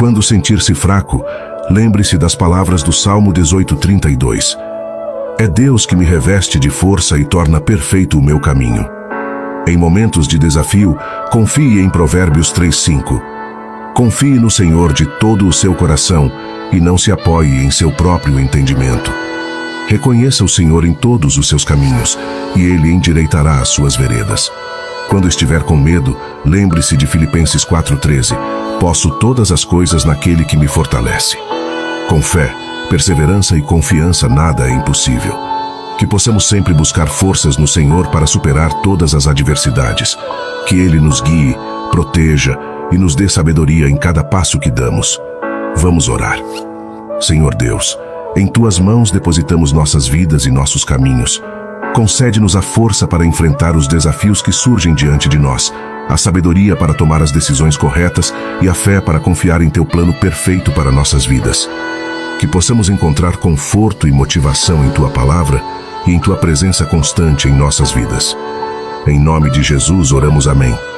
quando sentir-se fraco, lembre-se das palavras do Salmo 18:32. É Deus que me reveste de força e torna perfeito o meu caminho. Em momentos de desafio, confie em Provérbios 3:5. Confie no Senhor de todo o seu coração e não se apoie em seu próprio entendimento. Reconheça o Senhor em todos os seus caminhos e Ele endireitará as suas veredas. Quando estiver com medo, lembre-se de Filipenses 4:13. Posso todas as coisas naquele que me fortalece. Com fé, perseverança e confiança nada é impossível. Que possamos sempre buscar forças no Senhor para superar todas as adversidades. Que Ele nos guie, proteja e nos dê sabedoria em cada passo que damos. Vamos orar. Senhor Deus, em Tuas mãos depositamos nossas vidas e nossos caminhos. Concede-nos a força para enfrentar os desafios que surgem diante de nós, a sabedoria para tomar as decisões corretas e a fé para confiar em Teu plano perfeito para nossas vidas. Que possamos encontrar conforto e motivação em Tua palavra e em Tua presença constante em nossas vidas. Em nome de Jesus oramos, amém.